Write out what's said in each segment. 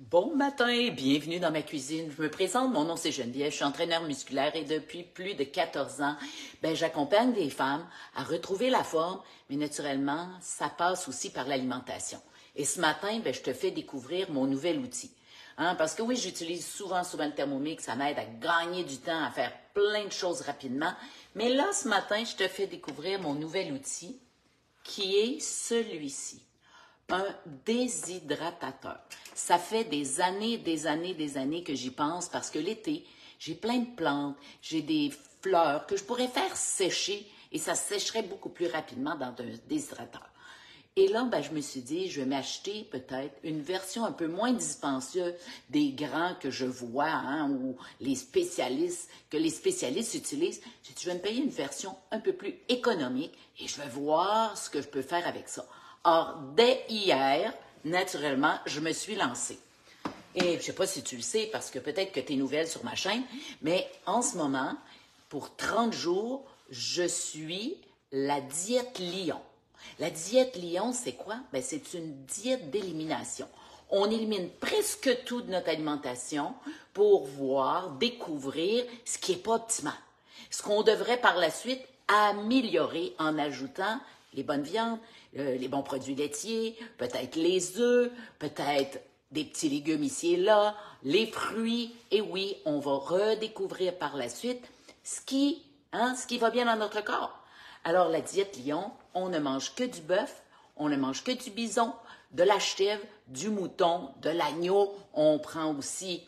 Bon matin, bienvenue dans ma cuisine. Je me présente, mon nom c'est Geneviève, je suis entraîneur musculaire et depuis plus de 14 ans, j'accompagne des femmes à retrouver la forme, mais naturellement, ça passe aussi par l'alimentation. Et ce matin, je te fais découvrir mon nouvel outil. Parce que oui, j'utilise souvent le Thermomix, ça m'aide à gagner du temps, à faire plein de choses rapidement. Mais là, ce matin, je te fais découvrir mon nouvel outil qui est celui-ci. Un déshydratateur. Ça fait des années que j'y pense parce que l'été, j'ai plein de plantes, j'ai des fleurs que je pourrais faire sécher et ça sécherait beaucoup plus rapidement dans un déshydrateur. Et là, je me suis dit, je vais m'acheter peut-être une version un peu moins dispendieuse des grands que je vois, ou que les spécialistes utilisent. J'ai dit, je vais me payer une version un peu plus économique et je vais voir ce que je peux faire avec ça. Or, dès hier, naturellement, je me suis lancée. Et je ne sais pas si tu le sais, parce que peut-être que tu es nouvelle sur ma chaîne, mais en ce moment, pour 30 jours, je suis la diète Lion. La diète Lion, c'est quoi? C'est une diète d'élimination. On élimine presque tout de notre alimentation pour découvrir ce qui n'est pas optimal. Ce qu'on devrait par la suite améliorer en ajoutant les bonnes viandes, les bons produits laitiers, peut-être les œufs, peut-être des petits légumes ici et là, les fruits. Et oui, on va redécouvrir par la suite ce qui va bien dans notre corps. Alors, la diète Lion, on ne mange que du bœuf, on ne mange que du bison, de la chèvre, du mouton, de l'agneau. On prend aussi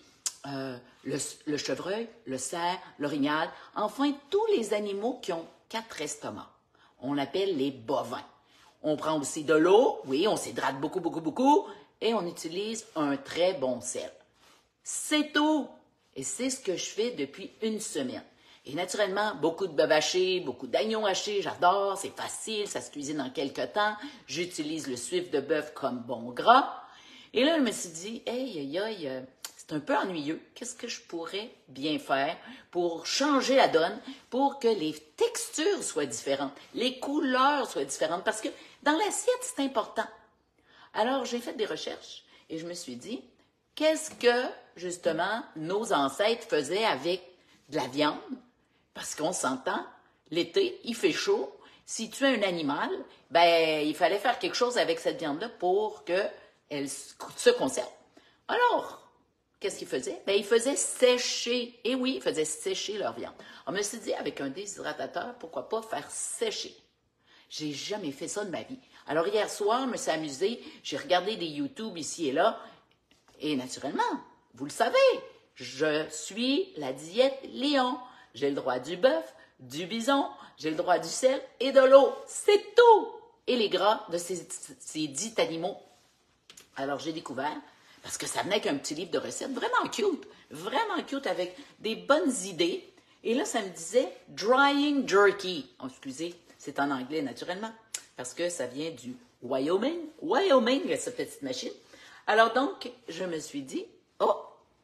le chevreuil, le cerf, l'orignal, enfin tous les animaux qui ont 4 estomacs. On l'appelle les bovins. On prend aussi de l'eau, oui, on s'hydrate beaucoup, et on utilise un très bon sel. C'est tout! Et c'est ce que je fais depuis une semaine. Et naturellement, beaucoup de bœuf haché, beaucoup d'agneaux hachés, j'adore, c'est facile, ça se cuisine en quelques temps. J'utilise le suif de bœuf comme bon gras. Et là, je me suis dit, c'est un peu ennuyeux. Qu'est-ce que je pourrais bien faire pour changer la donne, pour que les textures soient différentes, les couleurs soient différentes? Parce que dans l'assiette, c'est important. Alors, j'ai fait des recherches et je me suis dit, qu'est-ce que, justement, nos ancêtres faisaient avec de la viande? Parce qu'on s'entend, l'été, il fait chaud. Si tu as un animal, il fallait faire quelque chose avec cette viande-là pour qu'elle se conserve. Alors, qu'est-ce qu'ils faisaient? Ils faisaient sécher. Et oui, ils faisaient sécher leur viande. On me s'est dit, avec un déshydratateur, pourquoi pas faire sécher? J'ai jamais fait ça de ma vie. Alors, hier soir, je me suis amusée, j'ai regardé des YouTube ici et là, et naturellement, vous le savez, je suis la diète Lion. J'ai le droit du bœuf, du bison, j'ai le droit du sel et de l'eau. C'est tout! Et les gras de ces 10 animaux. Alors, j'ai découvert, parce que ça venait avec un petit livre de recettes vraiment cute avec des bonnes idées. Et là, ça me disait « drying jerky ». Oh, excusez, c'est en anglais naturellement, parce que ça vient du Wyoming. Wyoming, cette petite machine. Alors donc, je me suis dit « oh,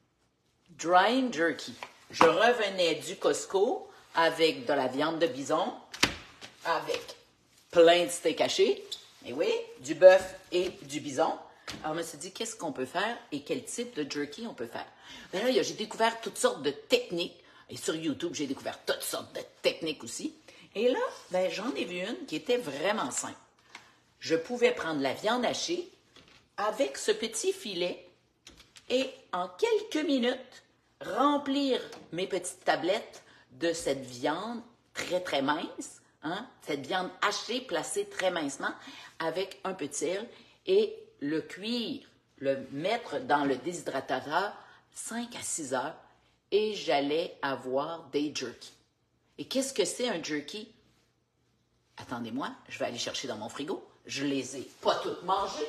drying jerky ». Je revenais du Costco avec de la viande de bison, avec plein de steak haché, et oui, du bœuf et du bison. Alors, je me suis dit, qu'est-ce qu'on peut faire et quel type de jerky on peut faire? Là, j'ai découvert toutes sortes de techniques. Et sur YouTube, j'ai découvert toutes sortes de techniques aussi. Et là, j'en ai vu une qui était vraiment simple. Je pouvais prendre la viande hachée avec ce petit filet et en quelques minutes, remplir mes petites tablettes de cette viande très mince, cette viande hachée placée très mincement avec un peu de sel et le cuire, le mettre dans le déshydratateur 5 à 6 heures et j'allais avoir des jerky. Et qu'est-ce que c'est un jerky? Attendez-moi, je vais aller chercher dans mon frigo. Je les ai pas toutes mangées.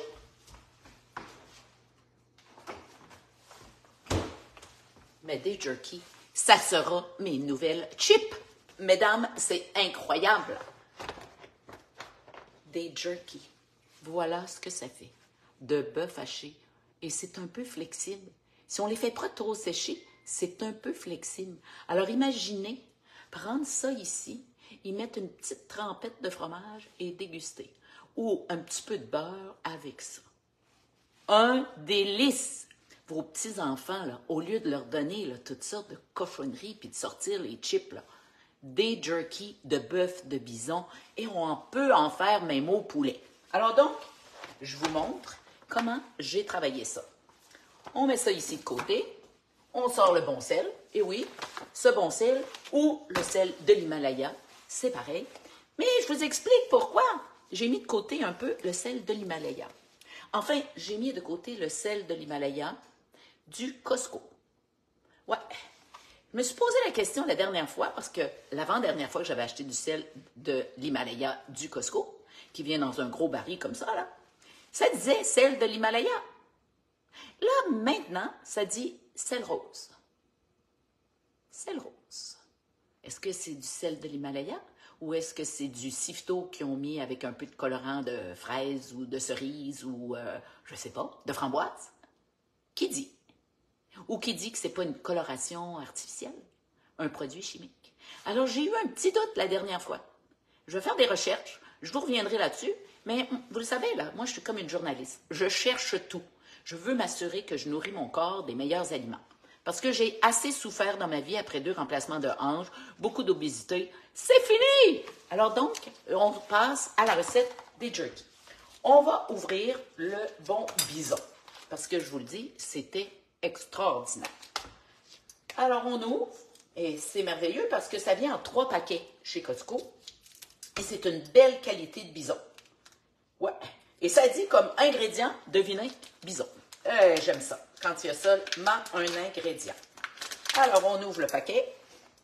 Mais des jerky, ça sera mes nouvelles chips. Mesdames, c'est incroyable. Des jerky. Voilà ce que ça fait. De bœuf haché. Et c'est un peu flexible. Si on ne les fait pas trop sécher, c'est un peu flexible. Alors imaginez, prendre ça ici, y mettre une petite trempette de fromage et déguster. Ou un petit peu de beurre avec ça. Un délice! vos petits-enfants, là, au lieu de leur donner là, toutes sortes de cochonneries puis de sortir les chips, là, des jerky de bœuf, de bison, et on peut en faire même au poulet. Alors donc, je vous montre comment j'ai travaillé ça. On met ça ici de côté, on sort le bon sel, et oui, ce bon sel ou le sel de l'Himalaya, c'est pareil. Mais je vous explique pourquoi j'ai mis de côté un peu le sel de l'Himalaya. Enfin, j'ai mis de côté le sel de l'Himalaya du Costco. Ouais. Je me suis posé la question la dernière fois, parce que l'avant-dernière fois que j'avais acheté du sel de l'Himalaya du Costco, qui vient dans un gros baril comme ça, là, ça disait sel de l'Himalaya. Là, maintenant, ça dit sel rose. Sel rose. Est-ce que c'est du sel de l'Himalaya ou est-ce que c'est du Sifto qu'ils ont mis avec un peu de colorant de fraise ou de cerise ou, je sais pas, de framboise? Qui dit? Ou qui dit que c'est pas une coloration artificielle, un produit chimique? Alors, j'ai eu un petit doute la dernière fois. Je vais faire des recherches, je vous reviendrai là-dessus, mais vous le savez, là, moi, je suis comme une journaliste. Je cherche tout. Je veux m'assurer que je nourris mon corps des meilleurs aliments. Parce que j'ai assez souffert dans ma vie après 2 remplacements de hanches, beaucoup d'obésité. C'est fini! Alors donc, on passe à la recette des jerky. On va ouvrir le bon bison. Parce que je vous le dis, c'était extraordinaire. Alors, on ouvre, et c'est merveilleux parce que ça vient en 3 paquets chez Costco. Et c'est une belle qualité de bison. Ouais. Et ça dit comme ingrédient, devinez, bison. J'aime ça. Quand il y a seulement un ingrédient. Alors, on ouvre le paquet.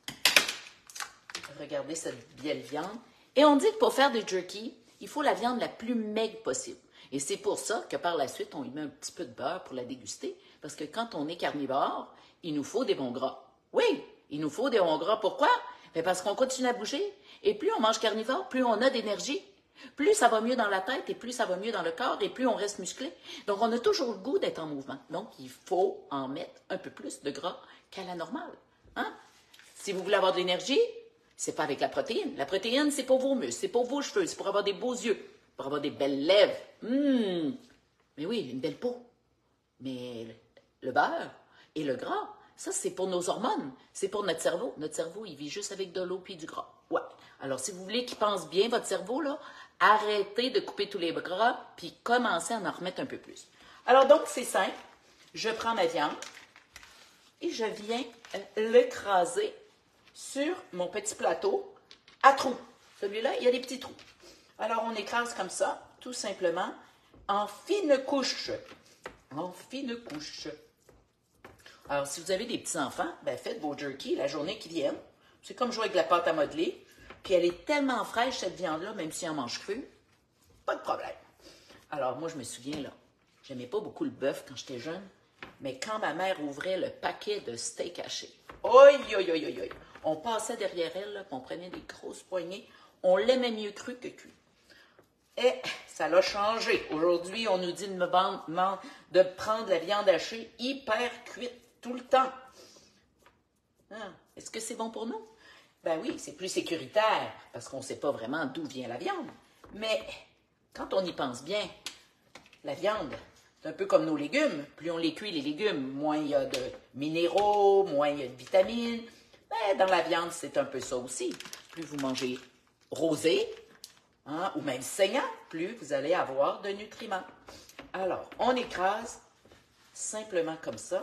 Regardez cette belle viande. Et on dit que pour faire des jerky, il faut la viande la plus maigre possible. Et c'est pour ça que par la suite, on y met un petit peu de beurre pour la déguster. Parce que quand on est carnivore, il nous faut des bons gras. Oui, il nous faut des bons gras. Pourquoi? Bien parce qu'on continue à bouger. Et plus on mange carnivore, plus on a d'énergie. Plus ça va mieux dans la tête et plus ça va mieux dans le corps et plus on reste musclé. Donc, on a toujours le goût d'être en mouvement. Donc, il faut en mettre un peu plus de gras qu'à la normale. Hein? Si vous voulez avoir de l'énergie, c'est pas avec la protéine. La protéine, c'est pour vos muscles, c'est pour vos cheveux, c'est pour avoir des beaux yeux, pour avoir des belles lèvres. Mais oui, une belle peau. Mais le beurre et le gras, ça, c'est pour nos hormones. C'est pour notre cerveau. Notre cerveau, il vit juste avec de l'eau puis du gras. Ouais. Alors, si vous voulez qu'il pense bien, votre cerveau, là, arrêtez de couper tous les gras puis commencez à en remettre un peu plus. Alors, donc, c'est simple. Je prends ma viande et je viens l'écraser sur mon petit plateau à trous. Celui-là, il y a des petits trous. Alors, on écrase comme ça, tout simplement, en fines couches. En fines couches. Alors, si vous avez des petits-enfants, ben faites vos jerky la journée qu'ils viennent. C'est comme jouer avec de la pâte à modeler. Puis elle est tellement fraîche, cette viande-là, même si on mange cru, pas de problème. Alors, moi, je me souviens, là, j'aimais pas beaucoup le bœuf quand j'étais jeune, mais quand ma mère ouvrait le paquet de steak haché, oi, oi, oi, oi, oi, on passait derrière elle, là, puis on prenait des grosses poignées, on l'aimait mieux cru que cuit. Et ça l'a changé. Aujourd'hui, on nous dit de prendre la viande hachée hyper cuite tout le temps. Hein? Est-ce que c'est bon pour nous? Ben oui, c'est plus sécuritaire parce qu'on ne sait pas vraiment d'où vient la viande. Mais quand on y pense bien, la viande, c'est un peu comme nos légumes. Plus on les cuit, les légumes, moins il y a de minéraux, moins il y a de vitamines. Ben, dans la viande, c'est un peu ça aussi. Plus vous mangez rosé, hein, ou même saignant, plus vous allez avoir de nutriments. Alors, on écrase simplement comme ça.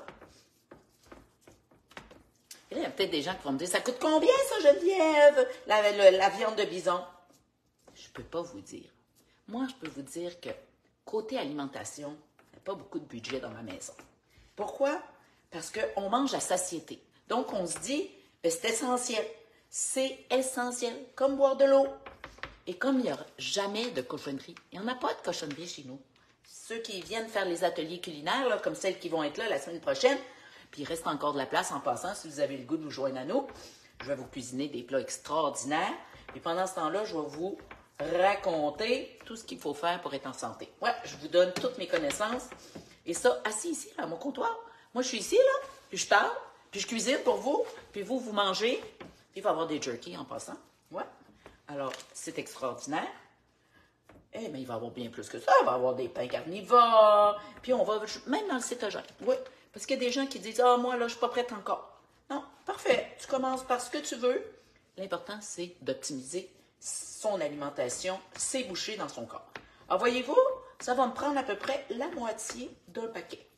Et là, il y a peut-être des gens qui vont me dire, ça coûte combien ça, Geneviève, la viande de bison? Je ne peux pas vous dire. Moi, je peux vous dire que côté alimentation, il n'y a pas beaucoup de budget dans ma maison. Pourquoi? Parce qu'on mange à satiété. Donc, on se dit, ben, c'est essentiel. C'est essentiel, comme boire de l'eau. Et comme il n'y a jamais de cochonnerie, il n'y en a pas de cochonnerie chez nous. Ceux qui viennent faire les ateliers culinaires, là, comme celles qui vont être là la semaine prochaine, puis il reste encore de la place en passant, si vous avez le goût de vous joindre à nous, je vais vous cuisiner des plats extraordinaires. Et pendant ce temps-là, je vais vous raconter tout ce qu'il faut faire pour être en santé. Ouais, je vous donne toutes mes connaissances. Et ça, assis ici, là, à mon comptoir. Moi, je suis ici, là, puis je parle, puis je cuisine pour vous, puis vous mangez. Puis il va y avoir des jerky en passant. Ouais. Alors, c'est extraordinaire. Eh bien, il va y avoir bien plus que ça. Il va y avoir des pains carnivores. Puis on va, même dans le cétogène. Oui, parce qu'il y a des gens qui disent, ah, moi, là, je ne suis pas prête encore. Non, parfait. Tu commences par ce que tu veux. L'important, c'est d'optimiser son alimentation, ses bouchées dans son corps. Alors, voyez-vous, ça va me prendre à peu près la moitié d'un paquet.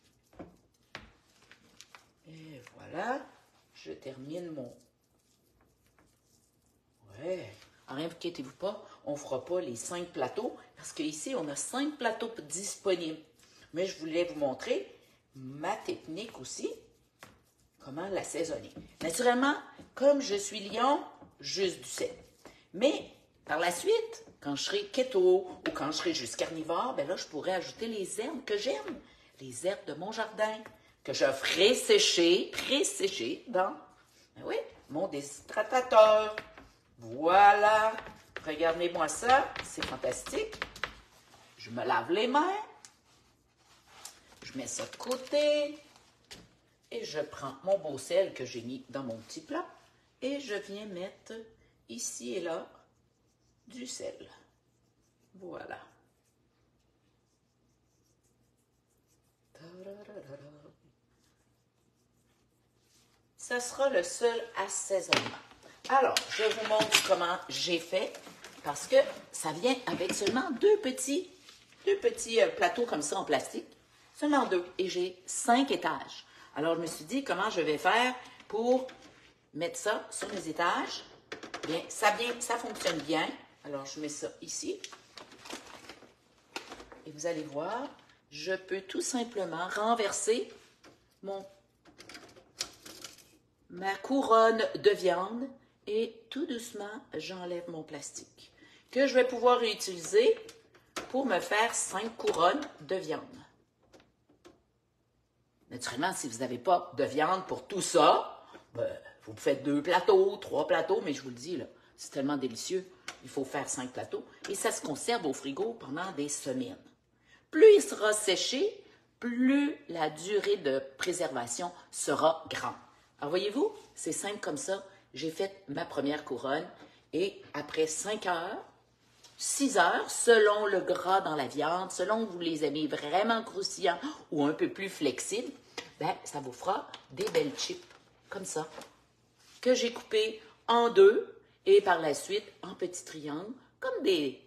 Et voilà, je termine mon... Ouais. Alors, inquiétez-vous pas, on ne fera pas les 5 plateaux, parce qu'ici, on a 5 plateaux disponibles. Mais je voulais vous montrer ma technique aussi, comment l'assaisonner. Naturellement, comme je suis lion, juste du sel. Mais par la suite, quand je serai keto ou quand je serai juste carnivore, ben là, je pourrais ajouter les herbes que j'aime, les herbes de mon jardin, que je ferai sécher, pré-sécher dans, ben oui, mon déshydratateur. Voilà, regardez-moi ça, c'est fantastique. Je me lave les mains, je mets ça de côté et je prends mon beau sel que j'ai mis dans mon petit plat et je viens mettre ici et là du sel. Voilà. Ça sera le seul assaisonnement. Alors, je vous montre comment j'ai fait parce que ça vient avec seulement deux petits plateaux comme ça en plastique. Seulement 2. Et j'ai 5 étages. Alors, je me suis dit comment je vais faire pour mettre ça sur mes étages. Bien, ça fonctionne bien. Alors, je mets ça ici. Et vous allez voir, je peux tout simplement renverser ma couronne de viande et tout doucement, j'enlève mon plastique que je vais pouvoir réutiliser pour me faire 5 couronnes de viande. Naturellement, si vous n'avez pas de viande pour tout ça, ben, vous faites 2 plateaux, 3 plateaux, mais je vous le dis, là, c'est tellement délicieux, il faut faire 5 plateaux et ça se conserve au frigo pendant des semaines. Plus il sera séché, plus la durée de préservation sera grande. Alors voyez-vous, c'est simple comme ça. J'ai fait ma première couronne et après 5 heures, 6 heures, selon le gras dans la viande, selon que vous les aimez vraiment croustillants ou un peu plus flexibles, ben, ça vous fera des belles chips comme ça, que j'ai coupées en 2 et par la suite en petits triangles, comme des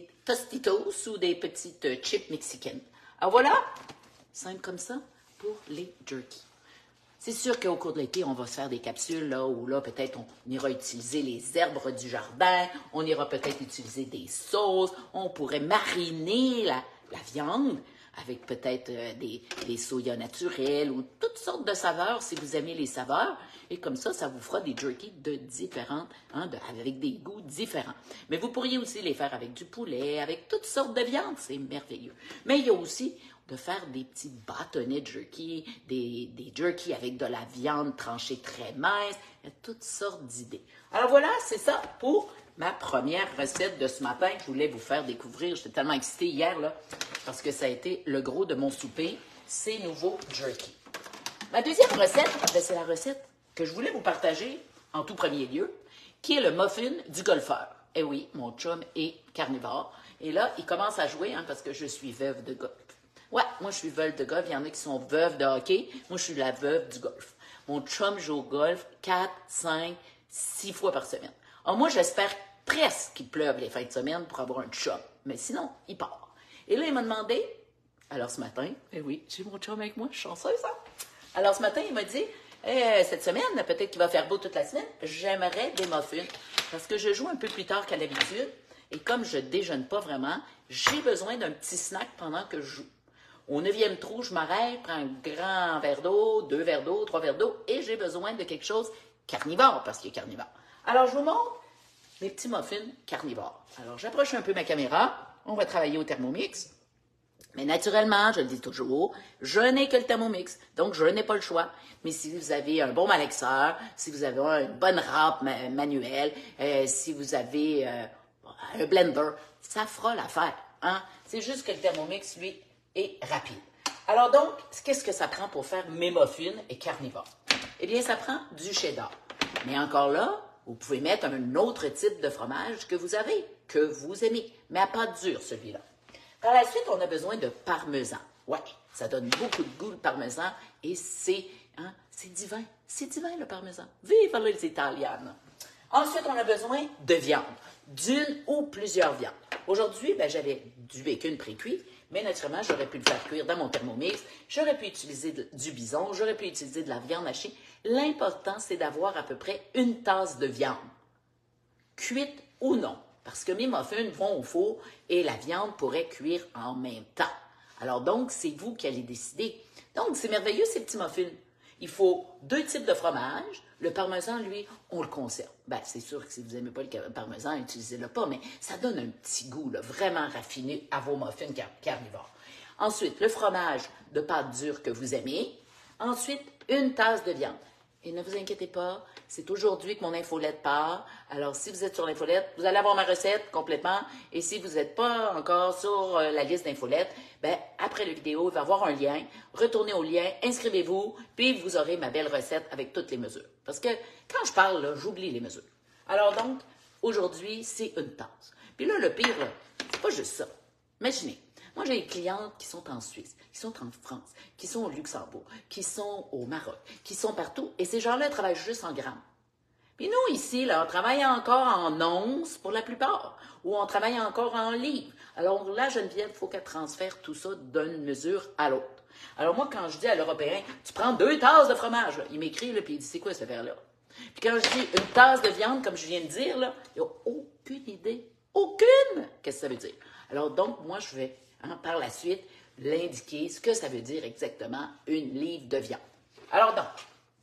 tostitos ou des petites chips mexicaines. Alors voilà, simple comme ça pour les jerky. C'est sûr qu'au cours de l'été, on va se faire des capsules là où là, peut-être on ira utiliser les herbes du jardin, on ira peut-être utiliser des sauces, on pourrait mariner la viande avec peut-être des soya naturels ou toutes sortes de saveurs si vous aimez les saveurs. Et comme ça vous fera des jerky différentes, avec des goûts différents. Mais vous pourriez aussi les faire avec du poulet, avec toutes sortes de viandes, c'est merveilleux. Mais il y a aussi de faire des petits bâtonnets de jerky, des jerky avec de la viande tranchée très mince, il y a toutes sortes d'idées. Alors voilà, c'est ça pour ma première recette de ce matin que je voulais vous faire découvrir. J'étais tellement excitée hier, là, parce que ça a été le gros de mon souper, ces nouveaux jerky. Ma deuxième recette, c'est la recette que je voulais vous partager en tout premier lieu, qui est le muffin du golfeur. Eh oui, mon chum est carnivore. Et là, il commence à jouer parce que je suis veuve de golf. Ouais, moi, je suis veuve de golf. Il y en a qui sont veuves de hockey. Moi, je suis la veuve du golf. Mon chum joue au golf 4, 5, 6 fois par semaine. Alors, moi, j'espère presque qu'il pleuve les fins de semaine pour avoir un chum. Mais sinon, il part. Et là, il m'a demandé, alors ce matin, eh oui, j'ai mon chum avec moi, je suis chanceuse, ça. Alors, ce matin, il m'a dit, cette semaine, peut-être qu'il va faire beau toute la semaine, j'aimerais des muffins. Parce que je joue un peu plus tard qu'à l'habitude. Et comme je déjeune pas vraiment, j'ai besoin d'un petit snack pendant que je joue. Au 9e trou, je m'arrête, prends un grand verre d'eau, 2 verres d'eau, 3 verres d'eau, et j'ai besoin de quelque chose carnivore, parce qu'il est carnivore. Alors, je vous montre mes petits muffins carnivores. Alors, j'approche un peu ma caméra, on va travailler au Thermomix. Mais naturellement, je le dis toujours, je n'ai que le Thermomix, donc je n'ai pas le choix. Mais si vous avez un bon malaxeur, si vous avez une bonne râpe manuelle, si vous avez un blender, ça fera l'affaire. Hein? C'est juste que le Thermomix, lui, est rapide. Alors donc, qu'est-ce que ça prend pour faire mes muffins et carnivores? Eh bien, ça prend du cheddar. Mais encore là, vous pouvez mettre un autre type de fromage que vous avez, que vous aimez, mais à pâte dure, celui-là. Par la suite, on a besoin de parmesan. Ouais, ça donne beaucoup de goût, le parmesan, et c'est divin. C'est divin, le parmesan. Vive les Italianes! Ensuite, on a besoin de viande, d'une ou plusieurs viandes. Aujourd'hui, j'avais du bacon pré-cuit, mais naturellement, j'aurais pu le faire cuire dans mon Thermomix. J'aurais pu utiliser du bison, j'aurais pu utiliser de la viande hachée. L'important, c'est d'avoir à peu près une tasse de viande, cuite ou non, parce que mes muffins vont au four et la viande pourrait cuire en même temps. Alors donc, c'est vous qui allez décider. Donc, c'est merveilleux, ces petits muffins. Il faut 2 types de fromage. Le parmesan, lui, on le conserve. C'est sûr que si vous n'aimez pas le parmesan, utilisez-le pas, mais ça donne un petit goût là, vraiment raffiné à vos muffins carnivores. Ensuite, le fromage de pâte dure que vous aimez. Ensuite, une tasse de viande. Et ne vous inquiétez pas, c'est aujourd'hui que mon infolette part. Alors, si vous êtes sur l'infolette, vous allez avoir ma recette complètement. Et si vous n'êtes pas encore sur la liste d'infolettes, après la vidéo, il va y avoir un lien. Retournez au lien, inscrivez-vous, puis vous aurez ma belle recette avec toutes les mesures. Parce que quand je parle, là, j'oublie les mesures. Alors donc, aujourd'hui, c'est une tasse. Puis là, le pire, c'est pas juste ça. Imaginez, moi, j'ai des clientes qui sont en Suisse, qui sont en France, qui sont au Luxembourg, qui sont au Maroc, qui sont partout, et ces gens-là travaillent juste en grammes. Puis nous, ici, là, on travaille encore en onces pour la plupart, ou on travaille encore en livres. Alors là, Geneviève, il faut qu'elle transfère tout ça d'une mesure à l'autre. Alors moi, quand je dis à l'Européen, tu prends 2 tasses de fromage, là, il m'écrit, là, puis il dit, c'est quoi ce verre-là? Puis quand je dis une tasse de viande, comme je viens de dire, là, il n'a aucune idée, aucune, qu'est-ce que ça veut dire. Alors donc, moi, je vais par la suite, l'indiquer ce que ça veut dire exactement une livre de viande. Alors donc,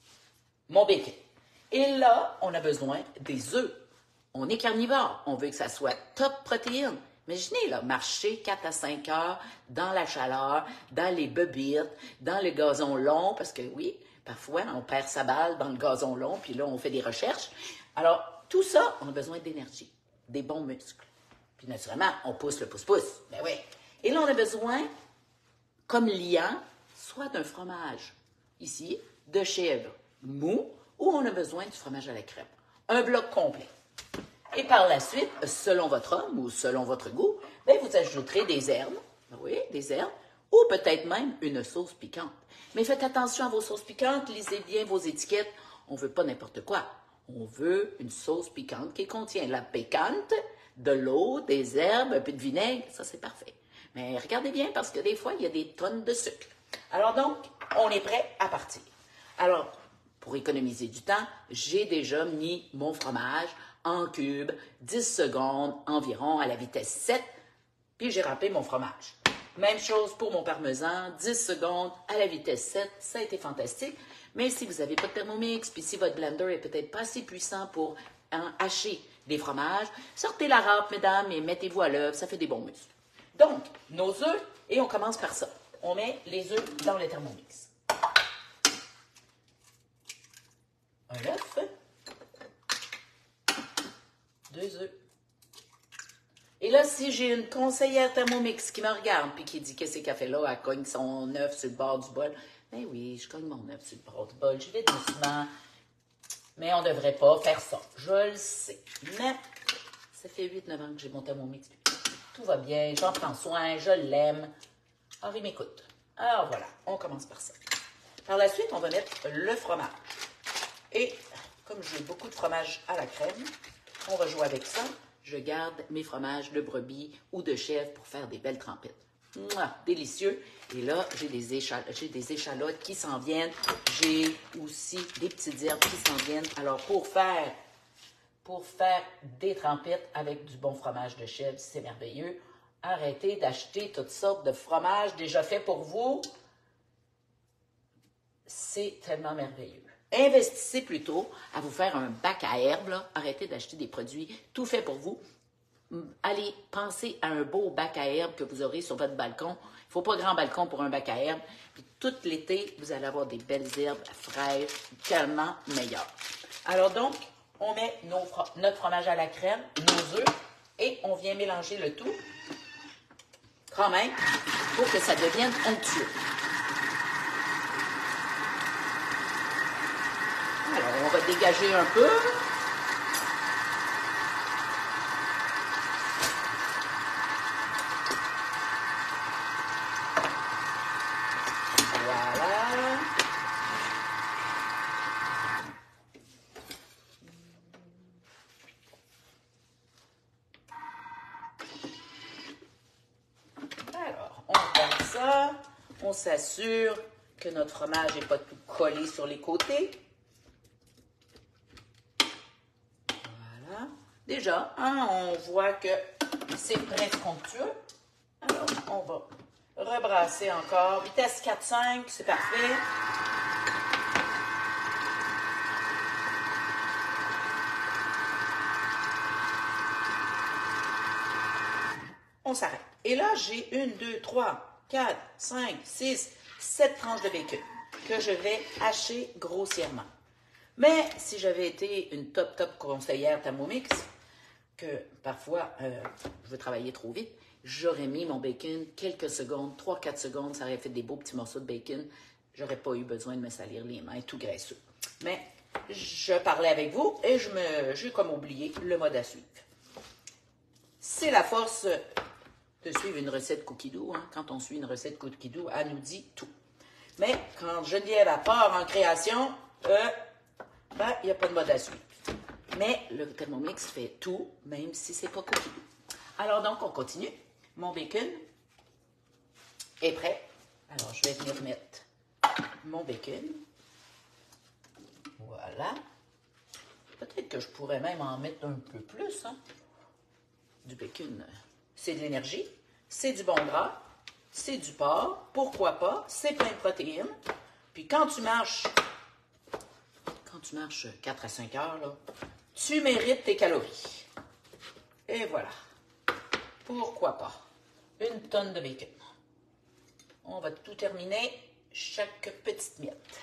mon bacon. Et là, on a besoin des œufs. On est carnivore. On veut que ça soit top protéines. Imaginez, là, marcher 4 à 5 heures dans la chaleur, dans les bobites, dans le gazon long, parce que oui, parfois, on perd sa balle dans le gazon long, puis là, on fait des recherches. Alors, tout ça, on a besoin d'énergie, des bons muscles. Puis naturellement, on pousse le pouce-pouce. Ben oui. Et là, on a besoin, comme liant, soit d'un fromage, ici, de chèvre mou, ou on a besoin du fromage à la crème. Un bloc complet. Et par la suite, selon votre homme ou selon votre goût, vous ajouterez des herbes, oui, des herbes, ou peut-être même une sauce piquante. Mais faites attention à vos sauces piquantes, lisez bien vos étiquettes. On ne veut pas n'importe quoi. On veut une sauce piquante qui contient la piquante, de l'eau, des herbes, un peu de vinaigre, ça c'est parfait. Mais regardez bien parce que des fois, il y a des tonnes de sucre. Alors donc, on est prêt à partir. Alors, pour économiser du temps, j'ai déjà mis mon fromage en cube, 10 secondes environ à la vitesse 7, puis j'ai râpé mon fromage. Même chose pour mon parmesan, 10 secondes à la vitesse 7, ça a été fantastique. Mais si vous n'avez pas de Thermomix, puis si votre blender est peut-être pas assez puissant pour hacher des fromages, sortez la râpe, mesdames, et mettez-vous à l'œuvre, ça fait des bons muscles. Donc, nos œufs, et on commence par ça. On met les œufs dans le Thermomix. Un œuf, 2 œufs. Et là, si j'ai une conseillère Thermomix qui me regarde puis qui dit qu'est-ce qu'elle fait là, elle cogne son œuf sur le bord du bol. Ben oui, je cogne mon œuf sur le bord du bol. Je vais doucement. Mais on ne devrait pas faire ça. Je le sais. Mais ça fait 8-9 ans que j'ai mon Thermomix. Tout va bien, j'en prends soin, je l'aime. Alors, il m'écoute. Alors voilà, on commence par ça. Par la suite, on va mettre le fromage. Et comme j'ai beaucoup de fromage à la crème, on va jouer avec ça. Je garde mes fromages de brebis ou de chèvre pour faire des belles trempettes. Mouah, délicieux. Et là, j'ai des échalotes qui s'en viennent. J'ai aussi des petites herbes qui s'en viennent. Alors, pour faire des trempettes avec du bon fromage de chèvre, c'est merveilleux. Arrêtez d'acheter toutes sortes de fromages déjà faits pour vous. C'est tellement merveilleux. Investissez plutôt à vous faire un bac à herbes. Là. Arrêtez d'acheter des produits tout faits pour vous. Allez, pensez à un beau bac à herbes que vous aurez sur votre balcon. Il ne faut pas grand balcon pour un bac à herbes. Puis tout l'été, vous allez avoir des belles herbes fraîches, tellement meilleures. Alors donc, on met notre fromage à la crème, nos œufs, et on vient mélanger le tout, quand même, pour que ça devienne onctueux. Alors, on va dégager un peu. on s'assure que notre fromage n'est pas tout collé sur les côtés. Voilà. Déjà, hein, on voit que c'est presque onctueux. Alors, on va rebrasser encore. Vitesse 4-5, c'est parfait. On s'arrête. Et là, j'ai 1, 2, 3, 4, 5, 6, 7 tranches de bacon que je vais hacher grossièrement. Mais si j'avais été une top conseillère Thermomix, que parfois je veux travailler trop vite, j'aurais mis mon bacon quelques secondes, 3-4 secondes, ça aurait fait des beaux petits morceaux de bacon. J'aurais pas eu besoin de me salir les mains, tout graisseux. Mais je parlais avec vous et j'ai comme oublié le mode à suivre. C'est la force de suivre une recette Cookie Dough. Hein. Quand on suit une recette Cookie Dough, elle nous dit tout. Mais quand Geneviève part en création, il n'y a pas de mode à suivre. Mais le Thermomix fait tout, même si ce n'est pas Cookie Dough. Alors donc, on continue. Mon bacon est prêt. Alors, je vais venir mettre mon bacon. Voilà. Peut-être que je pourrais même en mettre un peu plus. Hein. Du bacon, c'est de l'énergie, c'est du bon gras, c'est du porc, pourquoi pas, c'est plein de protéines. Puis quand tu marches 4 à 5 heures, là, tu mérites tes calories. Et voilà. Pourquoi pas? 1 tonne de bacon. On va tout terminer, chaque petite miette.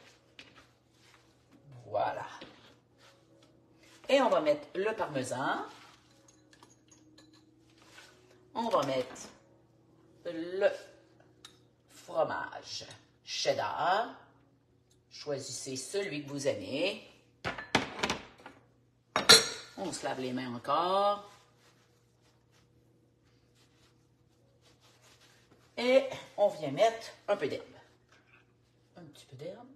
Voilà. Et on va mettre le parmesan. On va mettre le fromage cheddar. Choisissez celui que vous aimez. On se lave les mains encore. Et on vient mettre un peu d'herbe. Un petit peu d'herbe.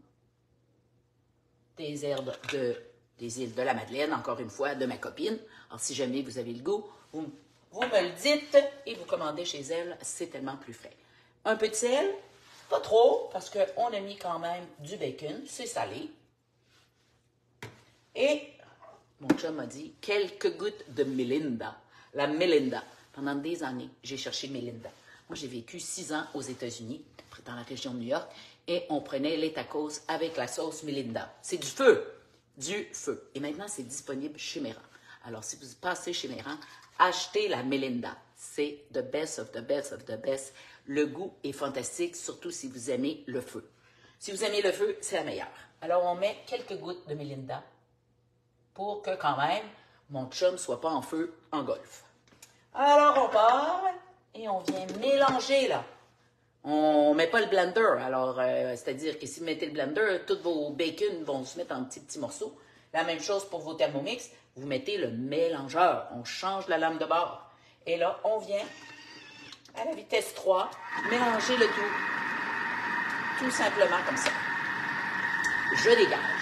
Des herbes des îles de la Madeleine, encore une fois, de ma copine. Alors, si jamais vous avez le goût, vous me le dites et vous commandez chez elle, c'est tellement plus frais. Un peu de sel, pas trop, parce qu'on a mis quand même du bacon, c'est salé. Et mon chum m'a dit quelques gouttes de Melinda. La Melinda. Pendant des années, j'ai cherché Melinda. Moi, j'ai vécu 6 ans aux États-Unis, dans la région de New York, et on prenait les tacos avec la sauce Melinda. C'est du feu! Du feu. Et maintenant, c'est disponible chez Méran. Alors, si vous passez chez Méran, achetez la Melinda. C'est the best of the best of the best. Le goût est fantastique, surtout si vous aimez le feu. Si vous aimez le feu, c'est la meilleure. Alors, on met quelques gouttes de Melinda pour que, quand même, mon chum ne soit pas en feu en golf. Alors, on part et on vient mélanger, là. On ne met pas le blender. Alors, c'est-à-dire que si vous mettez le blender, tous vos bacon vont se mettre en petits morceaux. La même chose pour vos Thermomix. Vous mettez le mélangeur. On change la lame de bord. Et là, on vient à la vitesse 3, mélanger le tout. Tout simplement comme ça. Je dégage.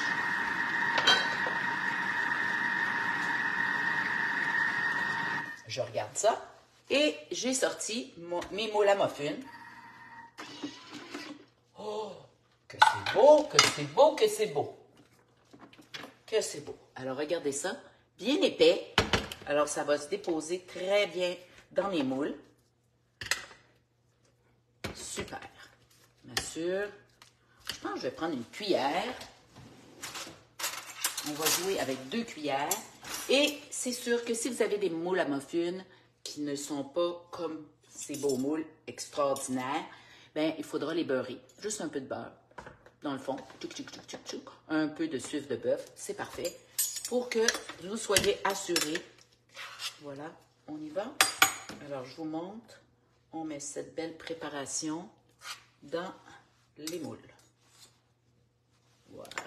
Je regarde ça. Et j'ai sorti mes moules à muffins. Oh, que c'est beau, que c'est beau, que c'est beau. Que c'est beau. Alors, regardez ça. Bien épais. Alors, ça va se déposer très bien dans mes moules. Super. Je m'assure. Je pense que je vais prendre une cuillère. On va jouer avec 2 cuillères. Et c'est sûr que si vous avez des moules à muffins qui ne sont pas comme ces beaux moules extraordinaires, bien, il faudra les beurrer. Juste un peu de beurre dans le fond. Tchouk, tchouk, tchouk, tchouk, tchouk. Un peu de sucre de bœuf. C'est parfait. Pour que vous soyez assurés. Voilà, on y va. Alors, je vous montre. On met cette belle préparation dans les moules. Voilà.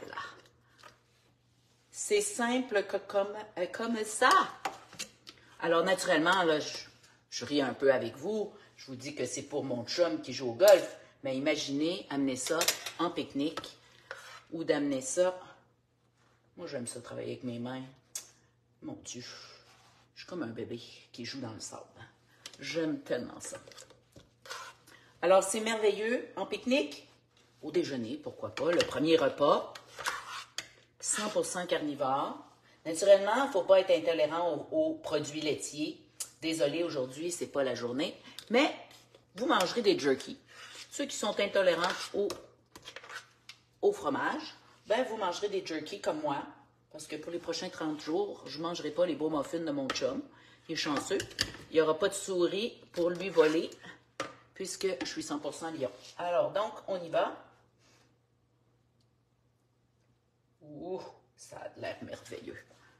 C'est simple comme ça. Alors, naturellement, là, je ris un peu avec vous. Je vous dis que c'est pour mon chum qui joue au golf. Mais imaginez amener ça en pique-nique ou d'amener ça. Moi, j'aime ça travailler avec mes mains. Mon Dieu, je suis comme un bébé qui joue dans le sable. J'aime tellement ça. Alors, c'est merveilleux en pique-nique, au déjeuner, pourquoi pas, le premier repas, 100% carnivore. Naturellement, il ne faut pas être intolérant aux produits laitiers. Désolé, aujourd'hui, ce n'est pas la journée, mais vous mangerez des jerky. Ceux qui sont intolérants au fromage, ben vous mangerez des jerky comme moi, parce que pour les prochains 30 jours, je ne mangerai pas les beaux muffins de mon chum. Il est chanceux. Il n'y aura pas de souris pour lui voler, puisque je suis 100% lion. Alors, donc, on y va. Ouh, ça a l'air merveilleux.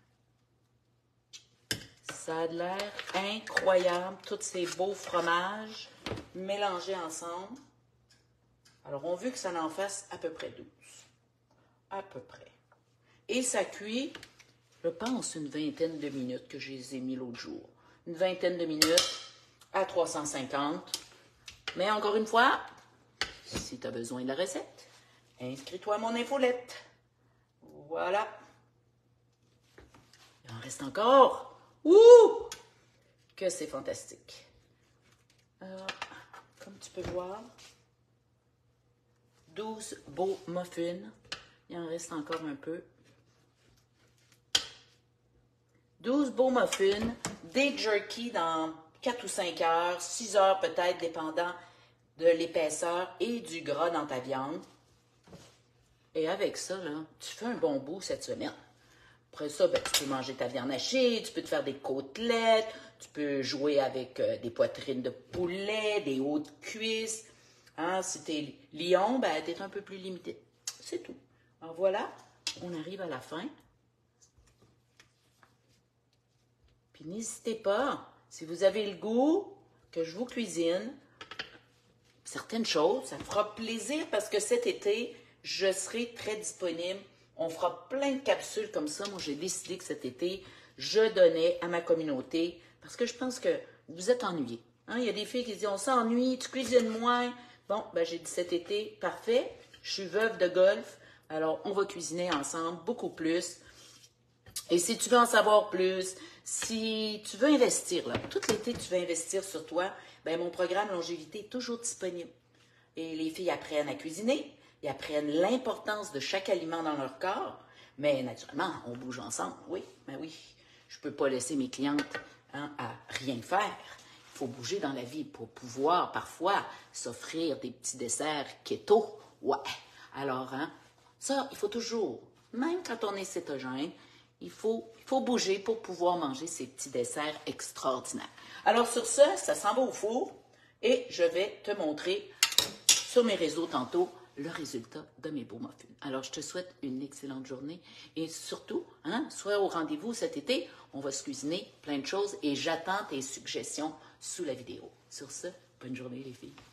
Ça a l'air incroyable, tous ces beaux fromages mélangés ensemble. Alors, on veut que ça en fasse à peu près 12. À peu près. Et ça cuit, je pense, une vingtaine de minutes que je les ai mis l'autre jour. Une vingtaine de minutes à 350. Mais encore une fois, si tu as besoin de la recette, inscris-toi à mon infolette. Voilà. Il en reste encore. Ouh! Que c'est fantastique. Alors, comme tu peux voir, 12 beaux muffins. Il en reste encore un peu. 12 beaux muffins, des jerky dans 4 ou 5 heures, 6 heures peut-être, dépendant de l'épaisseur et du gras dans ta viande. Et avec ça, là, tu fais un bon bout cette semaine. Après ça, ben, tu peux manger ta viande hachée, tu peux te faire des côtelettes, tu peux jouer avec des poitrines de poulet, des hautes cuisses. Hein, si tu es lion, ben, tu es un peu plus limité. C'est tout. Alors voilà, on arrive à la fin. Puis n'hésitez pas, si vous avez le goût que je vous cuisine certaines choses, ça me fera plaisir parce que cet été, je serai très disponible. On fera plein de capsules comme ça. Moi, j'ai décidé que cet été, je donnais à ma communauté parce que je pense que vous êtes ennuyés. Hein? Il y a des filles qui disent, on s'ennuie, tu cuisines moins. Bon, ben, j'ai dit cet été, parfait. Je suis veuve de golf, alors on va cuisiner ensemble beaucoup plus. Et si tu veux en savoir plus, si tu veux investir, là, tout l'été, tu veux investir sur toi, ben mon programme Longévité est toujours disponible. Et les filles apprennent à cuisiner, ils apprennent l'importance de chaque aliment dans leur corps, mais naturellement, on bouge ensemble. Oui, ben oui, je ne peux pas laisser mes clientes à rien faire. Il faut bouger dans la vie pour pouvoir parfois s'offrir des petits desserts keto. Ouais, alors, ça, il faut toujours, même quand on est cétogène, il faut bouger pour pouvoir manger ces petits desserts extraordinaires. Alors sur ça s'en va au four et je vais te montrer sur mes réseaux tantôt le résultat de mes beaux muffins. Alors je te souhaite une excellente journée et surtout, sois au rendez-vous cet été. On va se cuisiner plein de choses et j'attends tes suggestions sous la vidéo. Sur ce, bonne journée les filles.